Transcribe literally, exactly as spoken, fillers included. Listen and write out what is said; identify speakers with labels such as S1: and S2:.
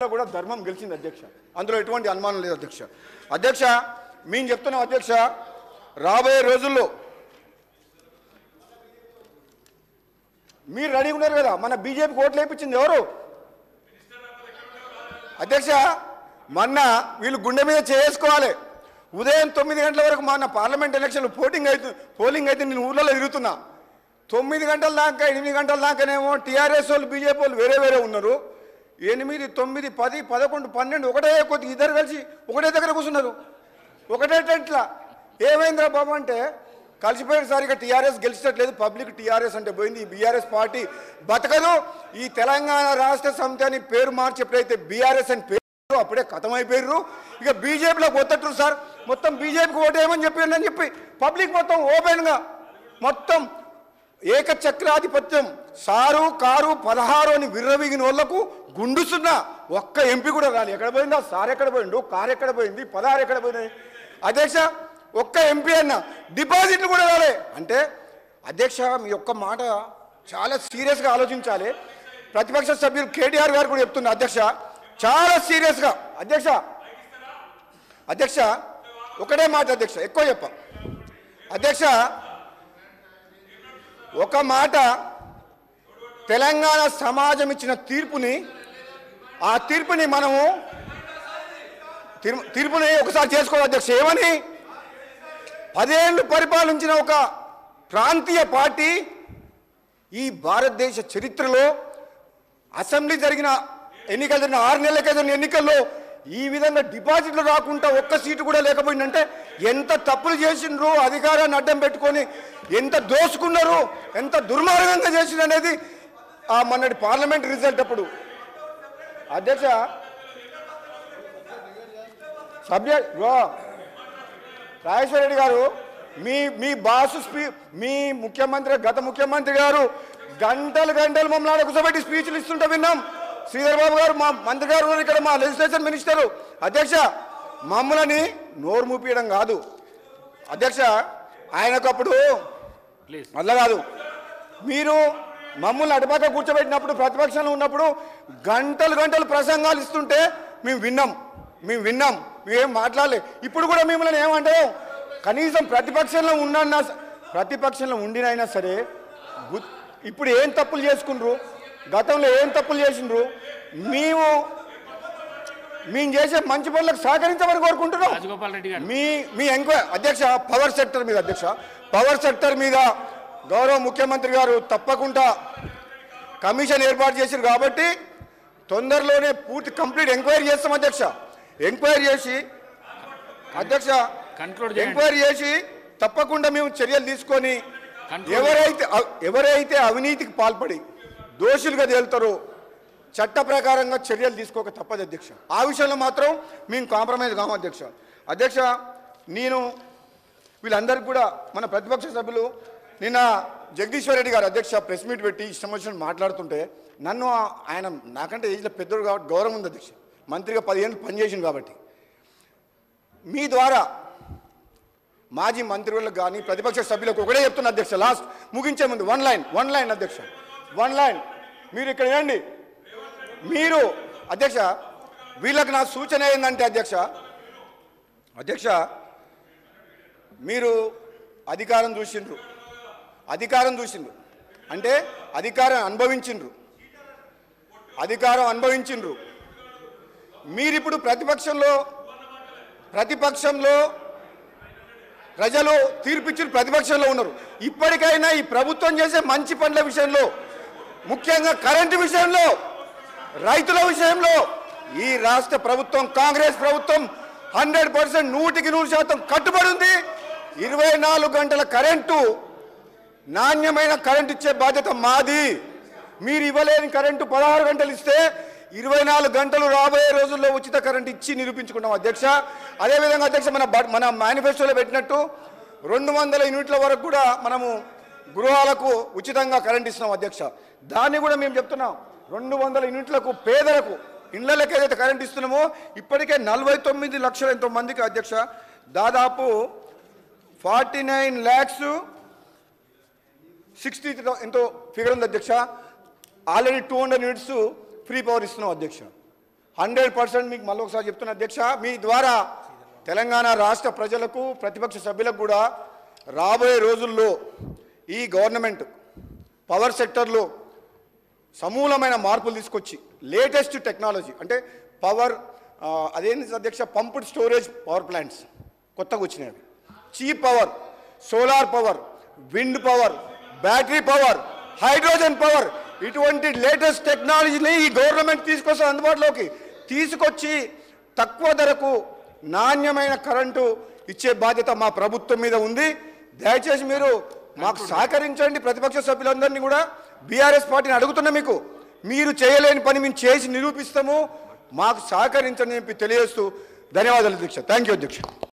S1: కూడా ధర్మం గెలిచింది అధ్యక్ష. అందులో ఎటువంటి అనుమానం లేదు అధ్యక్ష. అధ్యక్ష మేము చెప్తున్నాం అధ్యక్ష, రాబోయే రోజుల్లో మీరు రెడీ ఉన్నారు కదా, మన బీజేపీకి ఓట్లు వేయించింది ఎవరు అధ్యక్ష? మొన్న వీళ్ళు గుండె మీద చేసుకోవాలి. ఉదయం తొమ్మిది గంటల వరకు మొన్న పార్లమెంట్ ఎలక్షన్లు పోటింగ్ అవుతుంది పోలింగ్ అయితే నేను ఊళ్ళలో తిరుగుతున్నా. తొమ్మిది గంటల దాకా ఎనిమిది గంటల దాకానేమో టీఆర్ఎస్ వాళ్ళు బీజేపీ వాళ్ళు వేరే వేరే ఉన్నారు. ఎనిమిది తొమ్మిది పది పదకొండు పన్నెండు ఒకటే కొద్ది ఇద్దరు కలిసి ఒకటే దగ్గర కూర్చున్నారు, ఒకటే టెంట్లా. ఏమైందిరా బాబు అంటే కలిసిపోయేసరిగా టీఆర్ఎస్ గెలిచేటట్లేదు, పబ్లిక్ టీఆర్ఎస్ అంటే పోయింది, ఈ బీఆర్ఎస్ పార్టీ బతకదు, ఈ తెలంగాణ రాష్ట్ర సమితి అని పేరు మార్చి ఎప్పుడైతే బీఆర్ఎస్ అని పేరు అప్పుడే ఖతమైపోయారు. ఇక బీజేపీలో పోతట్టు సార్ మొత్తం బీజేపీకి ఓటేయమని చెప్పి అని చెప్పి పబ్లిక్ మొత్తం ఓపెన్గా మొత్తం ఏకచక్రాధిపత్యం సారు కారు పదహారు అని విర్రవీగిన వాళ్లకు గుండుసున్న ఒక్క ఎంపీ కూడా రాలి. ఎక్కడ పోయిందా సార్, ఎక్కడ పోయిండు, కారు ఎక్కడ పోయింది, పదహారు ఎక్కడ పోయినాయి అధ్యక్ష? ఒక్క ఎంపీ అన్న డిపాజిట్లు కూడా రాలే. అంటే అధ్యక్ష మీ ఒక్క మాట చాలా సీరియస్గా ఆలోచించాలి. ప్రతిపక్ష సభ్యులు కేటీఆర్ గారు కూడా చెప్తున్నారు అధ్యక్ష, చాలా సీరియస్గా అధ్యక్ష. అధ్యక్ష ఒకటే మాట అధ్యక్ష, ఎక్కువ చెప్ప అధ్యక్ష. ఒక మాట, తెలంగాణ సమాజం ఇచ్చిన తీర్పుని ఆ తీర్పుని మనము తీర్పుని ఒకసారి చేసుకోవాలి అధ్యక్ష. ఏమని పదేళ్ళు పరిపాలించిన ఒక ప్రాంతీయ పార్టీ ఈ భారతదేశ చరిత్రలో అసెంబ్లీ జరిగిన ఎన్నికలు జరిగిన ఆరు నెలలకే జరిగిన ఎన్నికల్లో ఈ విధంగా డిపాజిట్లు రాకుండా ఒక్క సీటు కూడా లేకపోయిందంటే ఎంత తప్పులు చేసిండ్రు, అధికారాన్ని అడ్డం పెట్టుకొని ఎంత దోసుకున్నారు, ఎంత దుర్మార్గంగా చేసిండ్రు అనేది ఆ మొన్నటి పార్లమెంట్ రిజల్ట్ అప్పుడు అధ్యక్ష. సభ్య రాజేశ్వర రెడ్డి గారు మీ మీ బాసు స్పీ మీ ముఖ్యమంత్రి గత ముఖ్యమంత్రి గారు గంటలు గంటలు మమ్మల్ని కూర్చోబెట్టి స్పీచ్లు ఇస్తుంటే విన్నాం. శ్రీధర్ బాబు గారు మా మంత్రి గారు ఇక్కడ మా లెజిస్లేషన్ మినిస్టరు అధ్యక్ష, మమ్మల్ని నోరు మూపియడం కాదు అధ్యక్ష. ఆయనకప్పుడు అట్లా కాదు, మీరు మమ్మల్ని అటుపక్క కూర్చోబెట్టినప్పుడు ప్రతిపక్షంలో ఉన్నప్పుడు గంటలు గంటలు ప్రసంగాలు ఇస్తుంటే మేము విన్నాం మేము విన్నాం మేమేం మాట్లాడలే. ఇప్పుడు కూడా మిమ్మల్ని ఏమంటే కనీసం ప్రతిపక్షంలో ఉన్నా ప్రతిపక్షంలో ఉండినైనా సరే ఇప్పుడు ఏం తప్పులు చేసుకుండ్రు, గతంలో ఏం తప్పులు చేసిండ్రు, మేము మేము చేసే మంచి పనులకు సహకరించమని కోరుకుంటున్నాం. మీ మీ ఎంక్వైరీ అధ్యక్ష పవర్ సెక్టర్ మీద అధ్యక్ష పవర్ సెక్టర్ మీద గౌరవ ముఖ్యమంత్రి గారు తప్పకుండా కమిషన్ ఏర్పాటు చేశారు కాబట్టి తొందరలోనే పూర్తి కంప్లీట్ ఎంక్వైరీ చేస్తాం అధ్యక్ష. ఎంక్వైరీ చేసి అధ్యక్ష ఎంక్వైరీ చేసి తప్పకుండా మేము చర్యలు తీసుకొని ఎవరైతే ఎవరైతే అవినీతికి పాల్పడి దోషులుగా తేలుతారో చట్ట ప్రకారంగా చర్యలు తీసుకోక తప్పదు అధ్యక్ష. ఆ విషయంలో మాత్రం మేము కాంప్రమైజ్ కాము అధ్యక్ష. అధ్యక్ష నేను వీళ్ళందరికీ కూడా మన ప్రతిపక్ష సభ్యులు నిన్న జగదీశ్వర్ రెడ్డి గారు అధ్యక్ష ప్రెస్ మీట్ పెట్టి ఇష్టం వచ్చినట్టు మాట్లాడుతుంటే నన్ను ఆయన నాకంటే ఏజ్లో పెద్దోడు కాబట్టి గౌరవం ఉంది అధ్యక్ష, మంత్రిగా పదిహేను పనిచేసింది కాబట్టి మీ ద్వారా మాజీ మంత్రులకు కానీ ప్రతిపక్ష సభ్యులకు ఒకటే చెప్తున్నా అధ్యక్ష, లాస్ట్ ముగించే ముందు వన్ లైన్ వన్ లైన్ అధ్యక్ష వన్ లైన్ మీరు ఇక్కడ వినండి. మీరు అధ్యక్ష వీళ్ళకి నా సూచన ఏంటంటే అధ్యక్ష అధ్యక్ష మీరు అధికారం చూసిండ్రు అధికారం చూసిండ్రు అంటే అధికారం అనుభవించిండ్రు అధికారం అనుభవించిండ్రు మీరిప్పుడు ప్రతిపక్షంలో ప్రతిపక్షంలో ప్రజలు తీర్పిచ్చిన ప్రతిపక్షంలో ఉన్నారు. ఇప్పటికైనా ఈ ప్రభుత్వం చేసే మంచి పనుల విషయంలో, ముఖ్యంగా కరెంటు విషయంలో, రైతుల విషయంలో ఈ రాష్ట్ర ప్రభుత్వం కాంగ్రెస్ ప్రభుత్వం హండ్రెడ్ పర్సెంట్ నూటికి నూరు శాతం కట్టుబడి ఉంది. ఇరవై నాలుగు గంటల కరెంటు నాణ్యమైన కరెంటు ఇచ్చే బాధ్యత మాది. మీరు ఇవ్వలేని కరెంటు పదహారు గంటలు ఇస్తే ఇరవై నాలుగు గంటలు రాబోయే రోజుల్లో ఉచిత కరెంట్ ఇచ్చి నిరూపించుకున్నాం అధ్యక్ష. అదేవిధంగా అధ్యక్ష మన మన మేనిఫెస్టోలో పెట్టినట్టు రెండు వందల యూనిట్ల వరకు కూడా మనము గృహాలకు ఉచితంగా కరెంట్ ఇస్తున్నాం అధ్యక్ష. దాన్ని కూడా మేము చెప్తున్నాం, రెండు వందల యూనిట్లకు పేదలకు ఇళ్లకి ఏదైతే కరెంట్ ఇస్తున్నామో ఇప్పటికే నలభై తొమ్మిది లక్షల ఎంతో మందికి అధ్యక్ష దాదాపు ఫార్టీ నైన్ ల్యాక్స్ సిక్స్టీ ఎంతో ఫిగర్ ఉంది అధ్యక్ష. Already two hundred units free power ఇస్తున్నాం అధ్యక్ష. హండ్రెడ్ పర్సెంట్ మీకు మళ్ళీ ఒకసారి చెప్తున్నా అధ్యక్ష, మీ ద్వారా తెలంగాణ రాష్ట్ర ప్రజలకు ప్రతిపక్ష సభ్యులకు కూడా రాబోయే రోజుల్లో ఈ గవర్నమెంట్ పవర్ సెక్టర్లో సమూలమైన మార్పులు తీసుకొచ్చి లేటెస్ట్ టెక్నాలజీ అంటే పవర్ అదేంటి అధ్యక్ష, పంప్డ్ స్టోరేజ్ పవర్ ప్లాంట్స్ కొత్తగా వచ్చినాయి, cheap power, solar power, wind power, battery power, hydrogen power, ఇటువంటి లేటెస్ట్ టెక్నాలజీని ఈ గవర్నమెంట్ తీసుకొస్తే అందుబాటులోకి తీసుకొచ్చి తక్కువ ధరకు నాణ్యమైన కరెంటు ఇచ్చే బాధ్యత మా ప్రభుత్వం మీద ఉంది. దయచేసి మీరు మాకు సహకరించండి. ప్రతిపక్ష సభ్యులందరినీ కూడా బీఆర్ఎస్ పార్టీని అడుగుతున్నా, మీకు మీరు చేయలేని పని మేము చేసి నిరూపిస్తాము, మాకు సహకరించండి చెప్పి తెలియజేస్తూ ధన్యవాదాలు అధ్యక్ష. థ్యాంక్ యూ అధ్యక్ష.